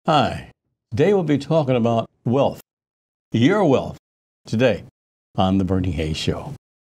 Hi. Today we'll be talking about wealth, your wealth, today on The Bernie Hayes Show.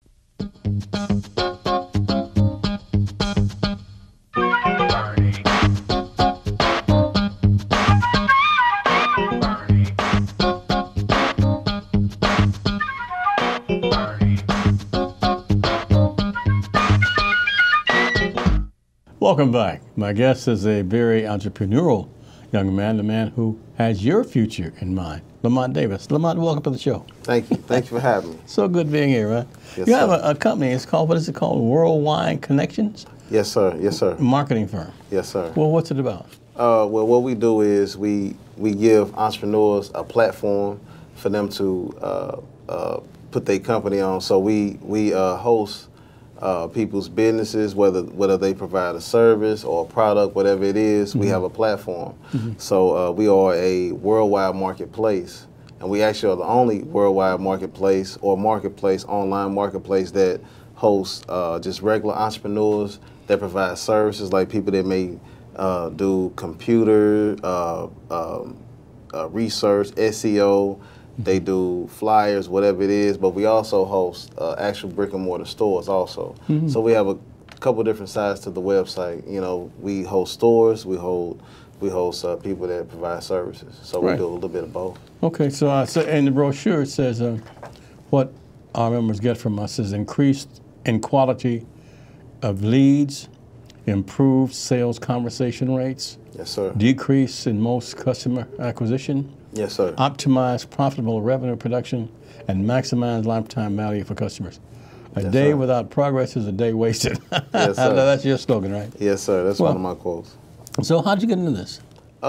Welcome back. My guest is a very entrepreneurial young man, the man who has your future in mind, Lamont Davis. Lamont, welcome to the show. Thank you. Thank you for having me. So good being here, right? Yes, you have sir. a company, it's called, what is it called? Worldwide Connections? Yes, sir. Yes, sir. Marketing firm. Yes, sir. Well, what's it about? Well, what we do is we give entrepreneurs a platform for them to put their company on. So we host people's businesses, whether they provide a service or a product, whatever it is, we have a platform. So we are a worldwide marketplace, and we actually are the only worldwide marketplace or online marketplace that hosts just regular entrepreneurs that provide services, like people that may do computer research, SEO. They do flyers, whatever it is, but we also host actual brick and mortar stores also. So we have a couple different sides to the website. You know, we host stores, we host people that provide services. So we do a little bit of both. Okay, so in the brochure it says what our members get from us is increased in quality of leads, improved sales conversation rates, Yes, sir. decrease in most customer acquisition, Yes, sir. optimize profitable revenue production, and maximize lifetime value for customers. A Yes, day sir. without progress is a day wasted. Yes, sir. That's your slogan, right? Yes, sir. That's Well- one of my quotes. So how'd you get into this?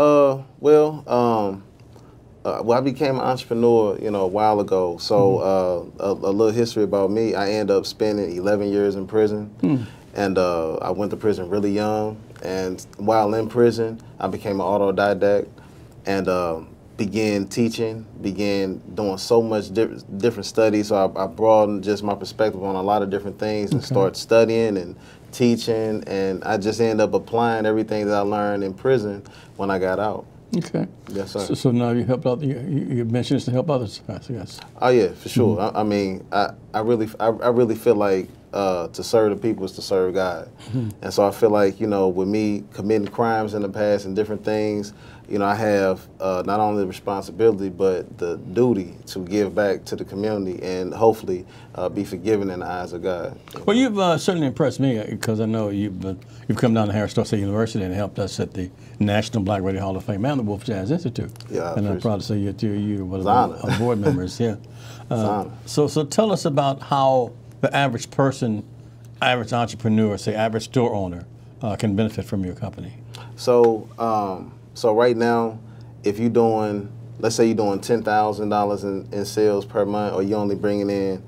Well, I became an entrepreneur, a while ago. So a little history about me. I ended up spending 11 years in prison, and I went to prison really young. And while in prison, I became an autodidact and began teaching, began doing so much different studies. So I broadened just my perspective on a lot of different things and started studying and teaching. And I just ended up applying everything that I learned in prison when I got out. Okay. Yes, sir. So now you help out. You mentioned this to help others. I guess. Oh yeah, for sure. I mean, I really feel like to serve the people is to serve God, and so I feel like with me committing crimes in the past and different things, I have not only the responsibility but the duty to give back to the community and hopefully be forgiven in the eyes of God. Well, you've certainly impressed me because I know you've come down to Harris State University and helped us at the National Black Radio Hall of Fame and the Wolf Jazz Institute. Yeah, and I'm proud to say you were one of honor. our board members. Yeah. So tell us about how the average person, average entrepreneur, say average store owner, can benefit from your company. So right now, if you're doing, let's say you're doing $10,000 in sales per month, or you're only bringing in,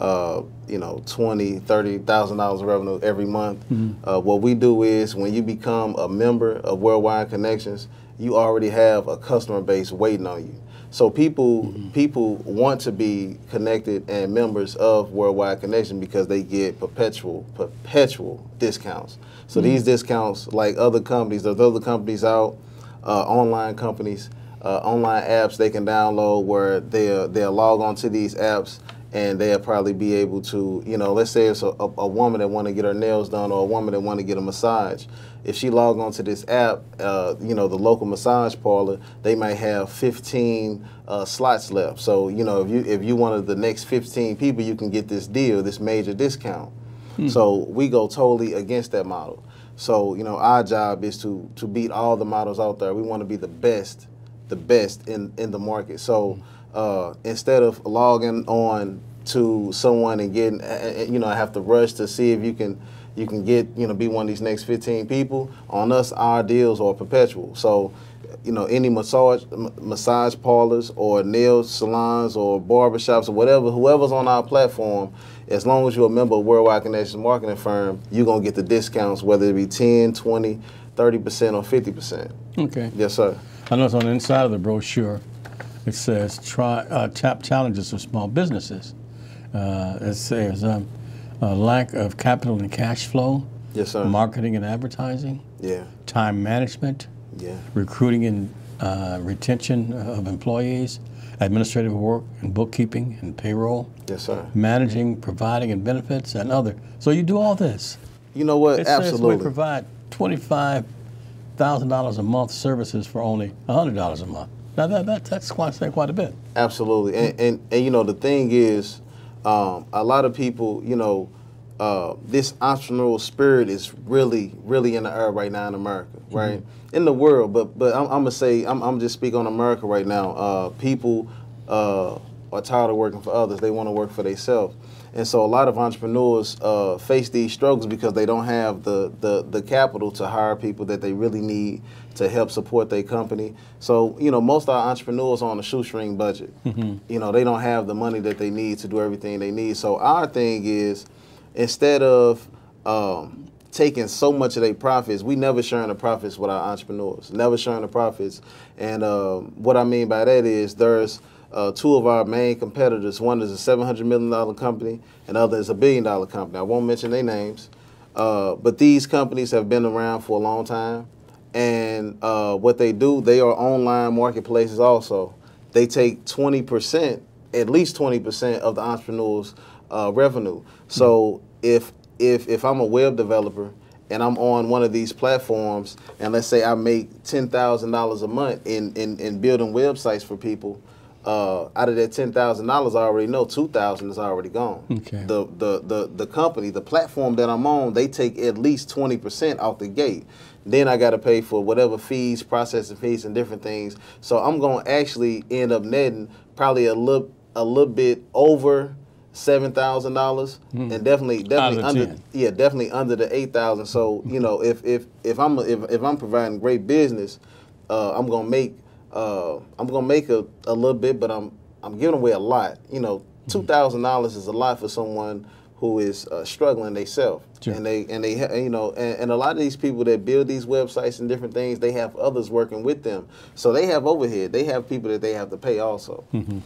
$20,000, $30,000 of revenue every month. What we do is when you become a member of Worldwide Connections, you already have a customer base waiting on you. So people want to be connected and members of Worldwide Connection because they get perpetual discounts. So these discounts, like other companies, there's other companies out, online companies, online apps they can download where they'll log on to these apps and they'll probably be able to, let's say it's a woman that want to get her nails done or a woman that want to get a massage. If she log on to this app, the local massage parlor, they might have 15 slots left. So, if you one of the next 15 people, you can get this deal, this major discount. So we go totally against that model. So, our job is to beat all the models out there. We want to be the best in the market. So instead of logging on to someone and getting, have to rush to see if you can get, be one of these next 15 people, on us, our deals are perpetual. So, any massage parlors or nail salons or barbershops or whatever, whoever's on our platform, as long as you're a member of Worldwide Connections Marketing Firm, you're going to get the discounts, whether it be 10, 20, 30%, or 50%. Okay. Yes, sir. I notice on the inside of the brochure, it says top challenges of small businesses. It says lack of capital and cash flow. Yes, sir. Marketing and advertising. Yeah. Time management. Yeah. Recruiting and retention of employees, administrative work and bookkeeping and payroll, Yes, sir. managing, providing, and benefits, and other. So you do all this. You know what? It says Absolutely. we provide $25,000 a month services for only $100 a month. Now that's quite a bit. Absolutely. And you know, the thing is, a lot of people, you know, this entrepreneurial spirit is really in the air right now in America, right? In the world, but I'm gonna say I'm just speaking on America right now. People are tired of working for others; they want to work for themselves, and so a lot of entrepreneurs face these struggles because they don't have the capital to hire people that they really need to help support their company. So you know, most of our entrepreneurs are on a shoestring budget. You know, they don't have the money that they need to do everything they need. So our thing is, instead of taking so much of their profits, we never sharing the profits with our entrepreneurs, never sharing the profits. And what I mean by that is there's two of our main competitors. One is a $700 million company, and the other is a $1 billion company. I won't mention their names, but these companies have been around for a long time. And what they do, they are online marketplaces also. They take 20%, at least 20% of the entrepreneur's revenue. So if I'm a web developer and I'm on one of these platforms, and let's say I make $10,000 a month in building websites for people, out of that $10,000, I already know $2,000 is already gone. Okay. The company, the platform that I'm on, they take at least 20% off the gate. Then I got to pay for whatever fees, processing fees, and different things. So I'm going to actually end up netting probably a little bit over $7,000, and definitely under 10. definitely under the 8,000. So you know, if I'm providing great business, I'm gonna make a little bit, but I'm giving away a lot. You know, $2,000 is a lot for someone who is struggling themselves. Sure. And they you know, and a lot of these people that build these websites and different things, they have others working with them, so they have overhead. They have people that they have to pay also.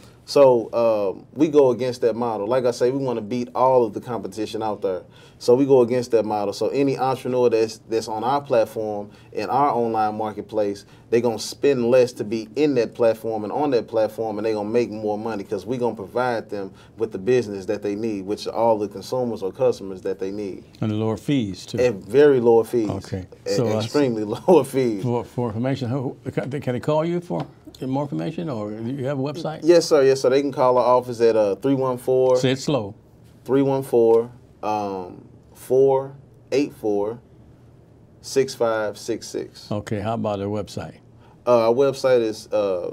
So we go against that model. Like I say, we want to beat all of the competition out there. So we go against that model. So any entrepreneur that's on our platform, in our online marketplace, they're going to spend less to be in that platform and on that platform, and they're going to make more money because we're going to provide them with the business that they need, which are all the consumers or customers that they need. And the lower fees, too. At very lower fees. Okay. So extremely lower fees. For information, can they call you for more information, or do you have a website? Yes, sir. Yes, sir. They can call our office at 314. Say it slow. 314-484-6566. Okay, how about their website? Our website is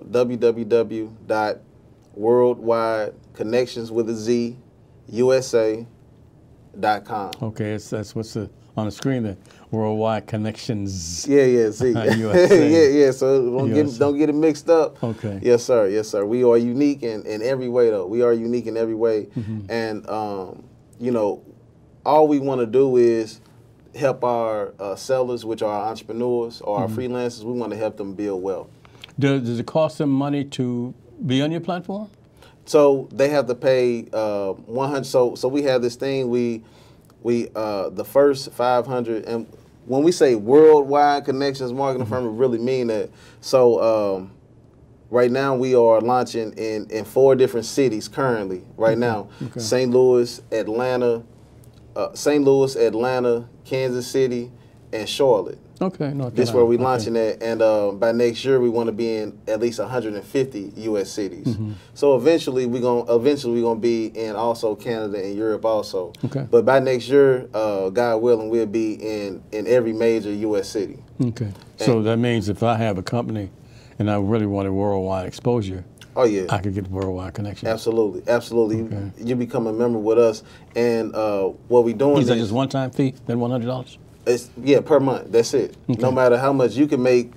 www.worldwideconnectionsusa.com. Okay, that's what's on the screen there. Worldwide Connections. Yeah, see. USA. yeah. So don't get it mixed up. Okay. Yes, sir. Yes, sir. We are unique in every way, though. We are unique in every way, and you know, all we want to do is help our sellers, which are our entrepreneurs or our freelancers. We want to help them build wealth. Does it cost them money to be on your platform? So they have to pay 100. So we have this thing. We the first 500, and when we say worldwide connections marketing firm, we really mean that. So right now we are launching in 4 different cities currently. Right now, Okay. St. Louis, Atlanta, Kansas City, and Charlotte. Okay, North This is where Carolina. we're launching at, and by next year we want to be in at least 150 U.S. cities. So eventually we're gonna be in also Canada and Europe also. Okay. But by next year, God willing, we'll be in every major U.S. city. Okay. So that means if I have a company and I really wanted worldwide exposure, Oh yeah, I could get worldwide connection. absolutely. Okay. You become a member with us, and what we doing Is that is just one-time fee, then $100? it's per month. That's it. Okay. No matter how much you can make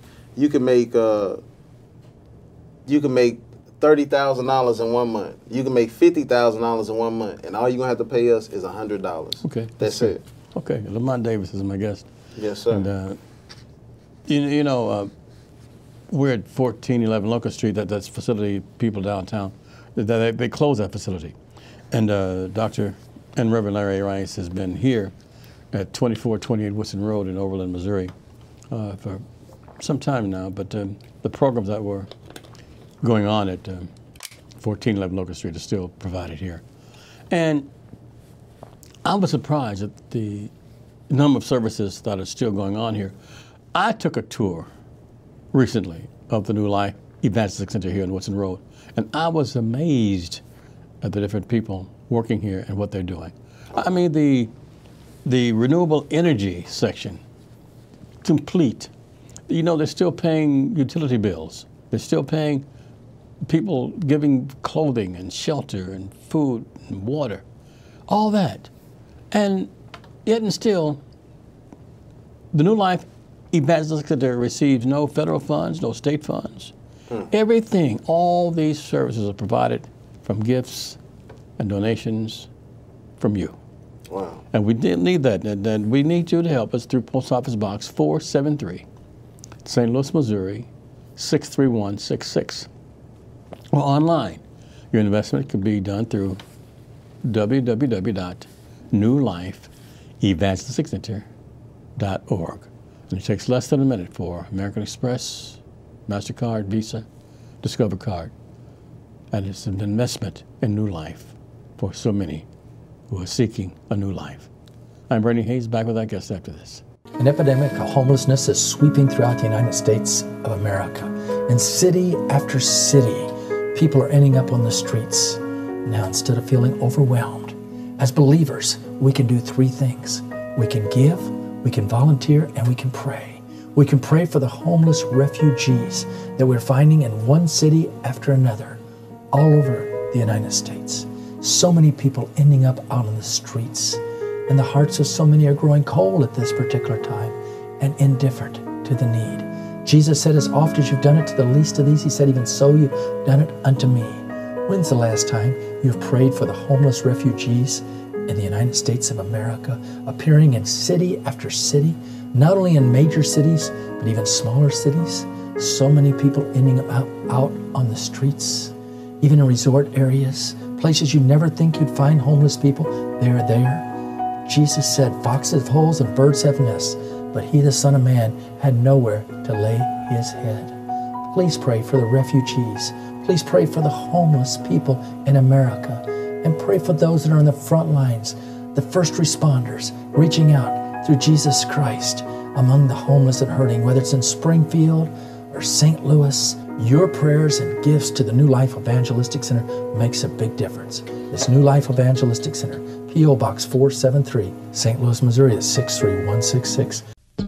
$30,000 in 1 month. You can make $50,000 in 1 month, and all you're gonna have to pay us is $100. Okay. That's it. Okay. Lamont Davis is my guest. Yes, sir. And you know, we're at 1411 Locust Street. That's facility. People downtown, they closed that facility, and Dr. and Reverend Larry Rice has been here at 2428 Woodson Road in Overland, Missouri, for some time now, but the programs that were going on at 1411 Locust Street are still provided here. And I was surprised at the number of services that are still going on here. I took a tour recently of the New Life Evangelistic Center here in Woodson Road, and I was amazed at the different people working here and what they're doing. I mean, the renewable energy section, complete. You know, they're still paying utility bills. They're still paying people, giving clothing and shelter and food and water, all that. And yet and still, the New Life Evangelistic Center receives no federal funds, no state funds. Everything, all these services are provided from gifts and donations from you. Wow. And we did need that. And we need you to help us through Post Office Box 473, St. Louis, Missouri, 63166. Or online. Your investment can be done through www.newlifeevangelisticcenter.org. And it takes less than a minute for American Express, MasterCard, Visa, Discover Card. And it's an investment in new life for so many who are seeking a new life. I'm Bernie Hayes, back with our guest after this. An epidemic of homelessness is sweeping throughout the United States of America. In city after city, people are ending up on the streets. Now, instead of feeling overwhelmed, as believers, we can do three things. We can give, we can volunteer, and we can pray. We can pray for the homeless refugees that we're finding in one city after another, all over the United States. So many people ending up out on the streets, and the hearts of so many are growing cold at this particular time and indifferent to the need. Jesus said, as oft as you've done it to the least of these, he said, even so you've done it unto me. When's the last time you've prayed for the homeless refugees in the United States of America, appearing in city after city, not only in major cities, but even smaller cities? So many people ending up out on the streets, even in resort areas, places you never think you'd find homeless people. They're there. Jesus said, foxes have holes and birds have nests, but he, the Son of Man, had nowhere to lay his head. Please pray for the refugees. Please pray for the homeless people in America. And pray for those that are on the front lines, the first responders, reaching out through Jesus Christ among the homeless and hurting, whether it's in Springfield or St. Louis. Your prayers and gifts to the New Life Evangelistic Center makes a big difference. This New Life Evangelistic Center, P.O. Box 473, St. Louis, Missouri, is 63166.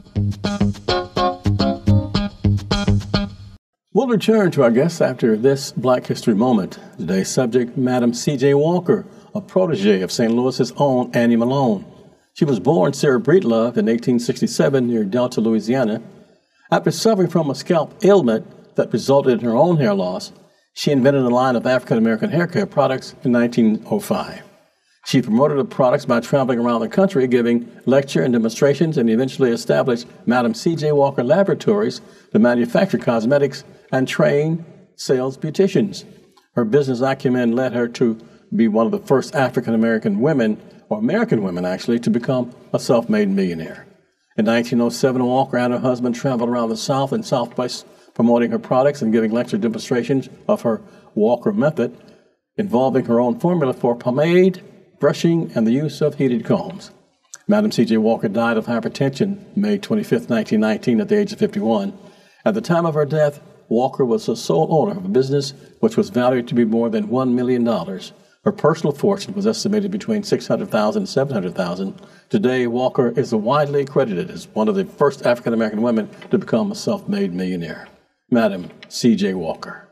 We'll return to our guests after this Black History Moment. Today's subject, Madam C.J. Walker, a protege of St. Louis's own Annie Malone. She was born Sarah Breedlove in 1867 near Delta, Louisiana. After suffering from a scalp ailment that resulted in her own hair loss, she invented a line of African-American hair care products in 1905. She promoted the products by traveling around the country, giving lecture and demonstrations, and eventually established Madam C.J. Walker Laboratories to manufacture cosmetics and train sales beauticians. Her business acumen led her to be one of the first African-American women, or American women actually, to become a self-made millionaire. In 1907, Walker and her husband traveled around the South and Southwest promoting her products and giving lecture demonstrations of her Walker method, involving her own formula for pomade, brushing, and the use of heated combs. Madam C.J. Walker died of hypertension May 25, 1919, at the age of 51. At the time of her death, Walker was the sole owner of a business which was valued to be more than $1 million. Her personal fortune was estimated between $600,000 and $700,000. Today, Walker is widely credited as one of the first African-American women to become a self-made millionaire. Madam C.J. Walker.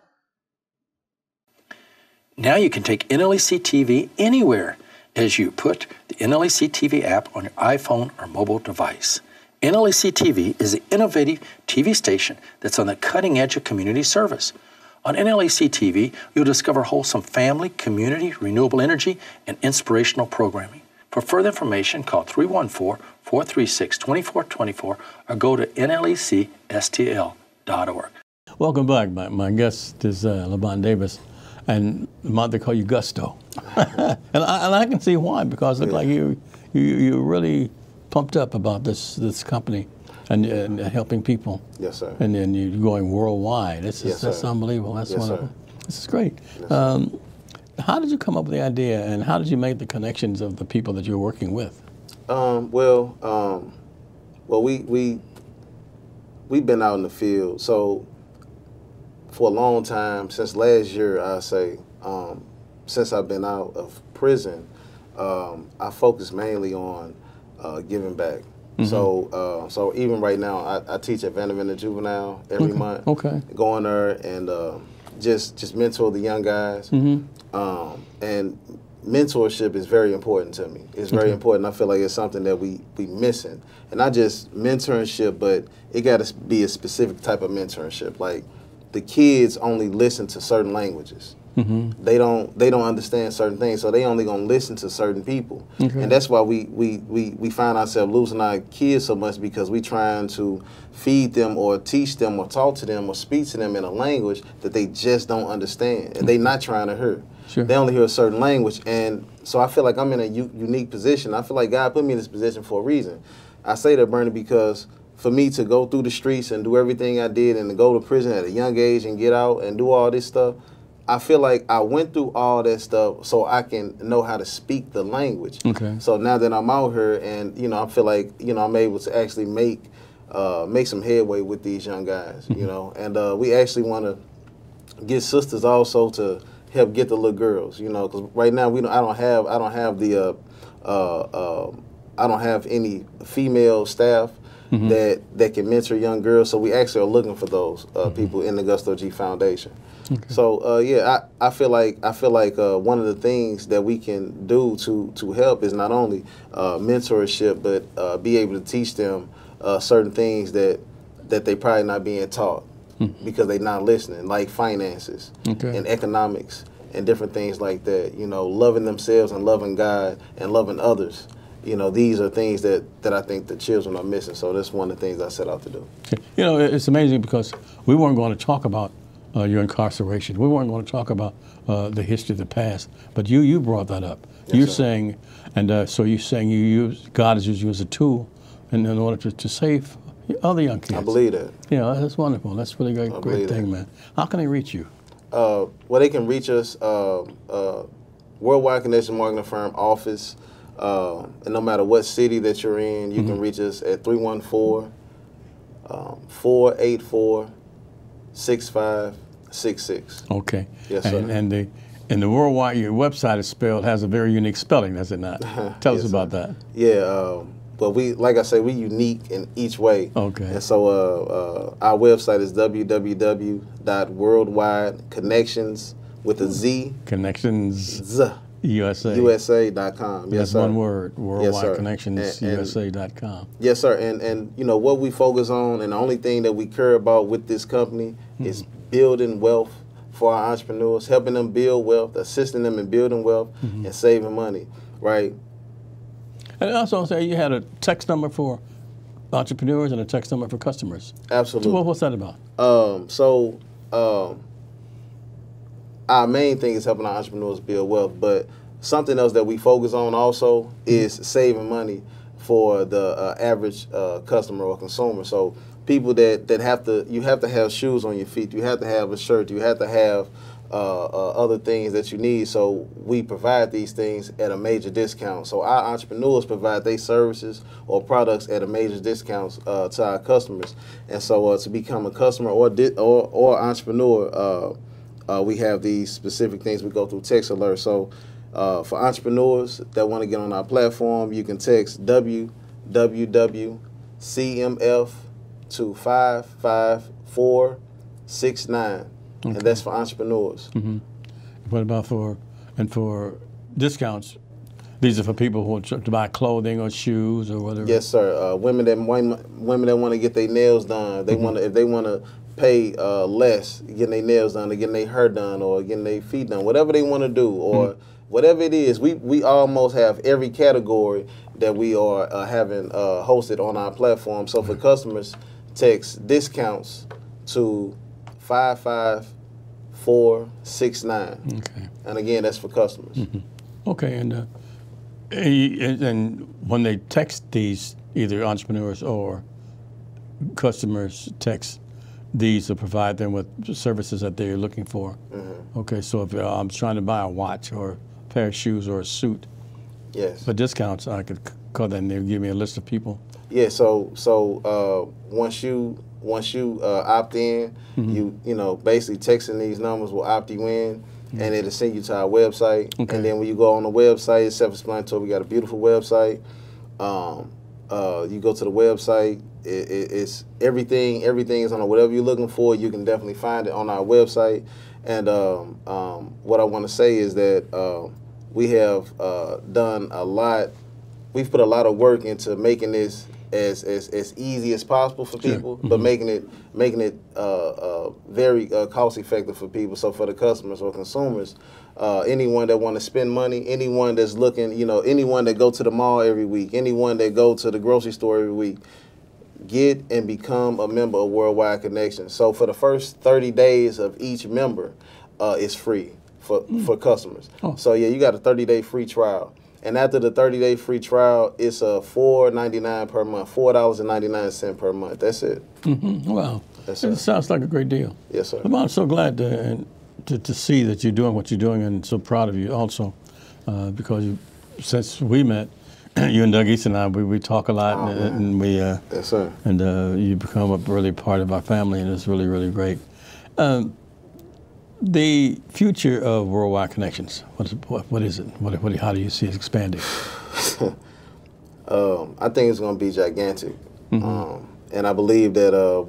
Now you can take NLEC TV anywhere as you put the NLEC TV app on your iPhone or mobile device. NLEC TV is an innovative TV station that's on the cutting edge of community service. On NLEC TV, you'll discover wholesome family, community, renewable energy, and inspirational programming. For further information, call 314-436-2424 or go to nlecstl.org. Welcome back. My guest is LaBon Davis, and they call you Gusto. and I can see why, because it looked like you're really pumped up about this company. and helping people. Yes, sir. And then you're going worldwide. Yes, That's sir. unbelievable. That's Yes, wonderful. sir. This is great. Yes, sir. How did you come up with the idea, and how did you make the connections of the people that you're working with? Well, we've been out in the field. So for a long time, since last year, I say, since I've been out of prison, I focus mainly on giving back. So even right now, I teach at Vanderbilt Juvenile every month. Okay. Go in there and just mentor the young guys. And mentorship is very important to me. It's very important. I feel like it's something that we missing. And not just mentorship, but it got to be a specific type of mentorship. Like the kids only listen to certain languages. They don't understand certain things, so they only gonna listen to certain people. And that's why we find ourselves losing our kids so much, because we trying to feed them or teach them or talk to them or speak to them in a language that they just don't understand, and they not trying to hear. Sure. They only hear a certain language. And so I feel like I'm in a unique position. I feel like God put me in this position for a reason. I say that, Bernie, because for me to go through the streets and do everything I did and to go to prison at a young age and get out and do all this stuff, I feel like I went through all that stuff so I can know how to speak the language. Okay. So now that I'm out here and, I feel like, I'm able to actually make some headway with these young guys, and we actually want to get sisters also to help get the little girls, because right now I don't have any female staff that can mentor young girls. So we actually are looking for those people in the Gusto G Foundation. Okay. So I feel like one of the things that we can do to help is not only mentorship, but be able to teach them certain things that they probably not being taught because they're not listening, like finances and economics and different things like that. Loving themselves and loving God and loving others. These are things that I think the children are missing. So that's one of the things I set out to do. It's amazing because we weren't going to talk about your incarceration. We weren't going to talk about the history of the past, but you brought that up. Yes, you're sir. saying, and so you're saying God has used you as a tool in order to save other young kids. I believe that. That's wonderful. That's really great thing, man. How can they reach you? Well, they can reach us, Worldwide Connection Marketing Firm office, and no matter what city that you're in, you can reach us at 314-484-6566. Okay. Yes, sir. And the Worldwide, your website is has a very unique spelling, does it not? Tell us about that. Yeah, but like I say, we unique in each way. Okay. And so our website is www.worldwideconnections with a Z. Connections USA. USA.com. Yes, That's sir. one word, Yes, sir. worldwideconnectionsusa.com. Yes, sir. And what we focus on, and the only thing that we care about with this company is building wealth for our entrepreneurs, helping them build wealth, assisting them in building wealth, and saving money, right? And also say you had a text number for entrepreneurs and a text number for customers. Absolutely. So what's that about? Our main thing is helping our entrepreneurs build wealth, but something else that we focus on also is saving money for the average customer or consumer. So people that you have to have shoes on your feet, you have to have a shirt, you have to have other things that you need. So we provide these things at a major discount. So our entrepreneurs provide their services or products at a major discount to our customers. And so to become a customer or entrepreneur, we have these specific things we go through text alerts. So for entrepreneurs that want to get on our platform, you can text WWWCMF to 55469. And that's for entrepreneurs. What about for discounts? These are for people who want to buy clothing or shoes or whatever. Yes, sir. Women that want to get their nails done. They want to, if they want to pay less getting their nails done, or getting their hair done, or getting their feet done, whatever they want to do, or whatever it is. We almost have every category that we are having hosted on our platform. So for customers, text discounts to 55469. Okay. And again, that's for customers. Okay, and when they text these, either entrepreneurs or customers text these to provide them with services that they're looking for. Okay, so if I'm trying to buy a watch or a pair of shoes or a suit, Yes. for discounts, I could call that and they'll give me a list of people. Yeah. So once you opt in, you know basically texting these numbers will opt you in, and it'll send you to our website. Okay. And then when you go on the website, it's self-explanatory. We got a beautiful website. You go to the website. It's everything. Everything is on it. Whatever you're looking for, you can definitely find it on our website. And what I want to say is that we have done a lot. We've put a lot of work into making this as easy as possible for people, but making it very cost effective for people. So for the customers or consumers, anyone that want to spend money, anyone that's looking, anyone that go to the mall every week, anyone that go to the grocery store every week, get and become a member of Worldwide Connections. So for the first 30 days of each member, it's free for customers. Oh. So yeah, you got a 30-day free trial. And after the 30-day free trial, it's $4.99 per month, $4.99 per month. That's it. Wow. That's it sounds like a great deal. Yes, sir. I'm so glad to see that you're doing what you're doing, and so proud of you also, because since we met, you and Doug East and I, we talk a lot, and we yes, sir. And you become a really part of our family, and it's really, really great. The future of Worldwide Connections, what is it? How do you see it expanding? I think it's going to be gigantic, and I believe that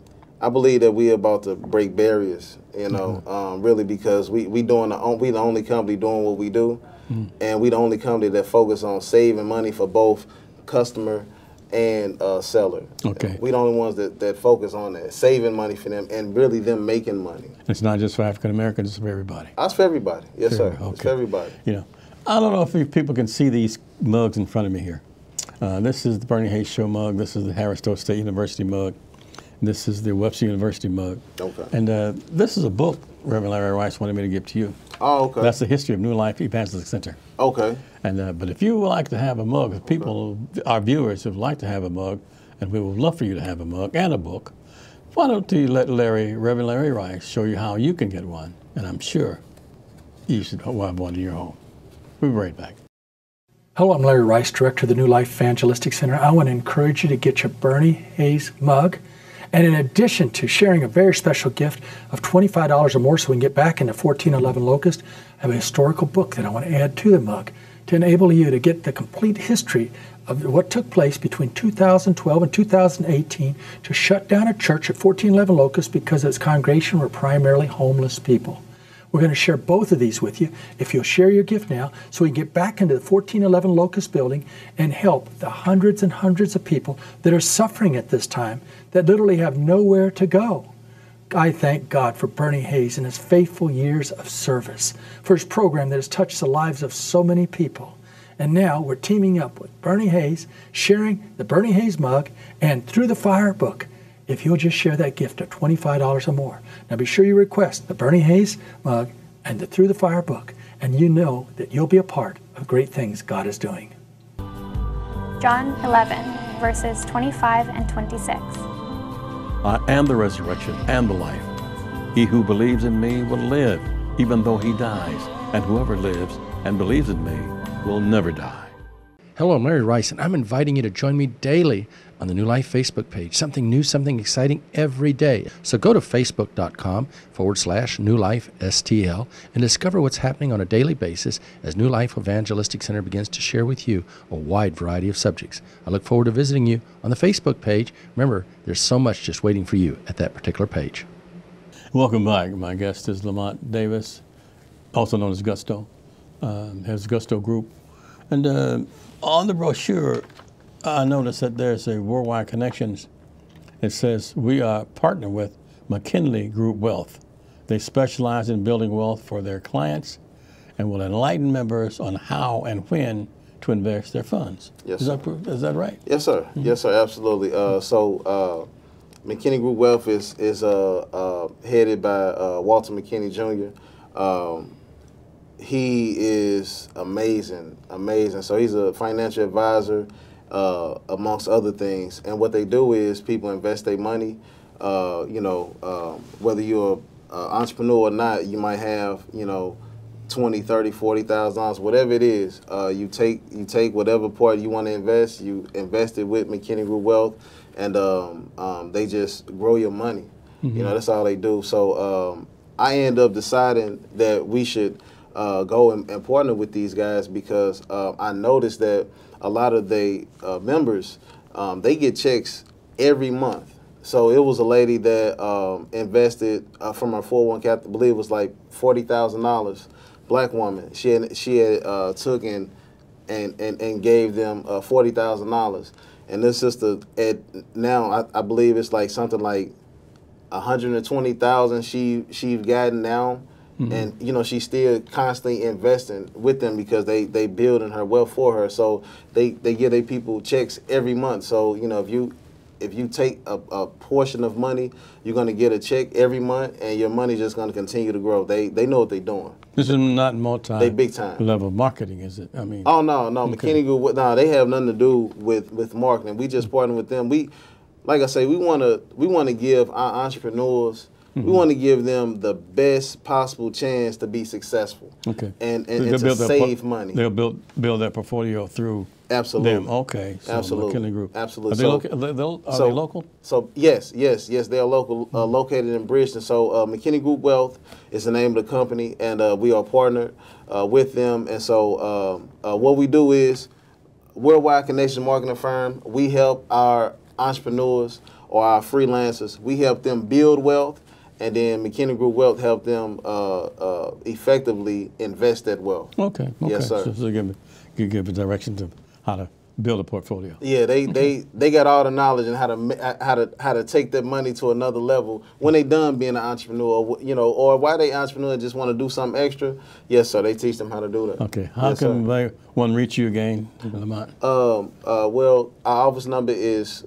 we're about to break barriers. Really, because we the only company doing what we do, and we the only company that focus on saving money for both customer and seller. Okay. We the only ones that focus on that, saving money for them and really them making money. It's not just for African Americans, it's for everybody. It's for everybody. Yes, sir. Okay. It's for everybody. I don't know if people can see these mugs in front of me here. This is the Bernie Hayes Show mug. This is the Harris Stowe State University mug. This is the Webster University mug. Okay. And this is a book Reverend Larry Rice wanted me to give to you. Oh, okay. That's the history of New Life Evangelistic Center. Okay. And but if you would like to have a mug, if people, our viewers, would like to have a mug, and we would love for you to have a mug and a book, why don't you let Reverend Larry Rice show you how you can get one? And I'm sure you should have one in your home. We'll be right back. Hello, I'm Larry Rice, Director of the New Life Evangelistic Center. I want to encourage you to get your Bernie Hayes mug. And in addition to sharing a very special gift of $25 or more so we can get back into 1411 Locust, I have a historical book that I want to add to the mug to enable you to get the complete history of what took place between 2012 and 2018 to shut down a church at 1411 Locust because its congregation were primarily homeless people. We're going to share both of these with you if you'll share your gift now so we can get back into the 1411 Locust building and help the hundreds and hundreds of people that are suffering at this time that literally have nowhere to go. I thank God for Bernie Hayes and his faithful years of service, for his program that has touched the lives of so many people. And now we're teaming up with Bernie Hayes, sharing the Bernie Hayes mug and Through the Fire book. If you'll just share that gift of $25 or more. Now be sure you request the Bernie Hayes mug and the Through the Fire book, and you know that you'll be a part of great things God is doing. John 11, verses 25 and 26. I am the resurrection and the life. He who believes in me will live, even though he dies, and whoever lives and believes in me will never die. Hello, I'm Larry Rice, and I'm inviting you to join me daily on the New Life Facebook page. Something new, something exciting every day. So go to facebook.com/NewLifeSTL and discover what's happening on a daily basis as New Life Evangelistic Center begins to share with you a wide variety of subjects. I look forward to visiting you on the Facebook page. Remember, there's so much just waiting for you at that particular page. Welcome back. My guest is Lamont Davis, also known as Gusto, has Gusto Group. And on the brochure, I noticed that there's a Worldwide Connections. It says, we are partnered with McKinley Group Wealth. They specialize in building wealth for their clients and will enlighten members on how and when to invest their funds. Yes, is that right? Yes, sir. Mm-hmm. Yes, sir, absolutely. McKinney Group Wealth is headed by Walter McKinney Jr. He is amazing. So he's a financial advisor. amongst other things. And what they do is people invest their money. Whether you're an entrepreneur or not, you might have, $20, $30, $40,000, whatever it is. You take whatever part you want to invest. You invest it with McKinney Group Wealth, and they just grow your money. That's all they do. So I end up deciding that we should go and partner with these guys because I noticed that a lot of the members, they get checks every month. So it was a lady that invested from her 401k, I believe it was like $40,000, black woman. She had took and gave them $40,000. And this sister, now I believe it's like something like 120,000 she's gotten now. And she's still constantly investing with them because they building her wealth for her. So they give their people checks every month. So if you take a portion of money, you're going to get a check every month, and your money's just going to continue to grow. They know what they're doing. This is not They big time level marketing, is it? I mean. Oh no, Okay. McKinney Group. No, they have nothing to do with marketing. We just partner with them. Like I say, we want to give our entrepreneurs. We want to give them the best possible chance to be successful. Okay. And to save money. They'll build their portfolio through Absolutely. them. Okay. So Absolutely. McKinney Group. Absolutely. Are they local? So yes, they're local, located in Bridgeton. So McKinney Group Wealth is the name of the company, and we are partnered with them. And so what we do is Worldwide Connection Marketing Firm. We help our entrepreneurs or our freelancers. We help them build wealth. And then McKinney Group Wealth help them effectively invest that wealth. Okay. Yes, sir. So give a direction to how to build a portfolio. Yeah, they got all the knowledge and how to take that money to another level when they done being an entrepreneur, or why they entrepreneur just want to do something extra. Yes, sir. They teach them how to do that. Okay. How can one reach you again, Lamont? Well, our office number is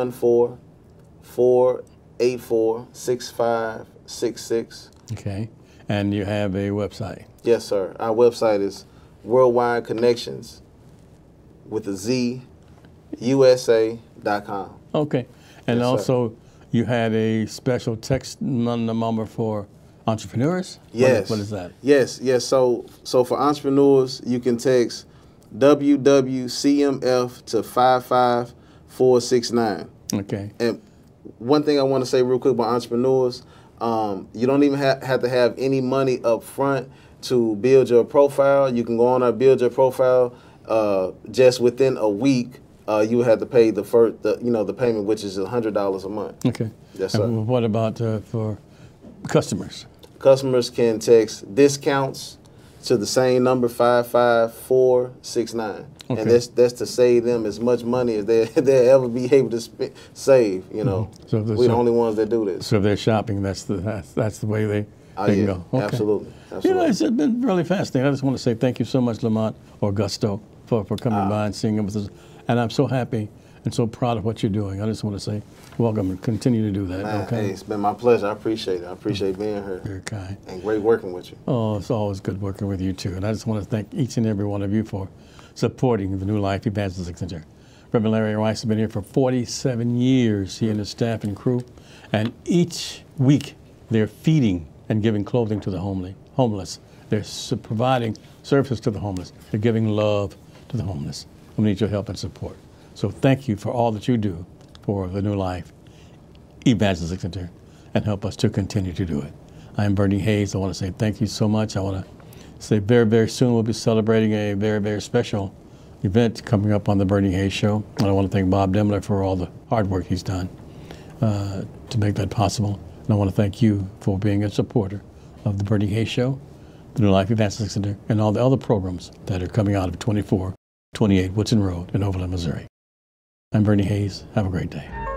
314-484-6566. Okay. And you have a website? Yes, sir. Our website is Worldwide Connections with a Z, USA.com. Okay. And Yes, also, you had a special text number for entrepreneurs? Yes. What is that? Yes. So for entrepreneurs, you can text WWCMF to 55469. Okay. And one thing I want to say real quick about entrepreneurs, you don't even have to have any money up front to build your profile. You can go on our Build Your Profile. Just within a week, you have to pay the payment, which is $100 a month. Okay. Yes, sir. And what about for customers? Customers can text discounts to the same number, 55469. Okay. And that's to save them as much money as they'll ever be able to save. So we're the only ones that do this. So if they're shopping, that's the way they can go. Okay. Absolutely. It's been really fascinating. I just want to say thank you so much, Lamont Augusto, for coming by and singing with us. And I'm so happy and so proud of what you're doing. I just want to say welcome and continue to do that. Man, okay. Hey, it's been my pleasure. I appreciate it. I appreciate being here. Very kind. And great working with you. Oh, it's always good working with you too. And I just want to thank each and every one of you for supporting the New Life Evangelistic Center. Reverend Larry Rice has been here for 47 years, he and his staff and crew. And each week they're feeding and giving clothing to the homeless. They're providing services to the homeless. They're giving love to the homeless. We need your help and support. So thank you for all that you do for the New Life Evangelistic Center and help us to continue to do it. I am Bernie Hayes. I want to say thank you so much. I want to say very, very soon we'll be celebrating a very, very special event coming up on the Bernie Hayes Show. And I want to thank Bob Demler for all the hard work he's done to make that possible. And I want to thank you for being a supporter of the Bernie Hayes Show, the New Life Evangelistic Center, and all the other programs that are coming out of 2428 Woodson Road in Overland, Missouri. I'm Bernie Hayes. Have a great day.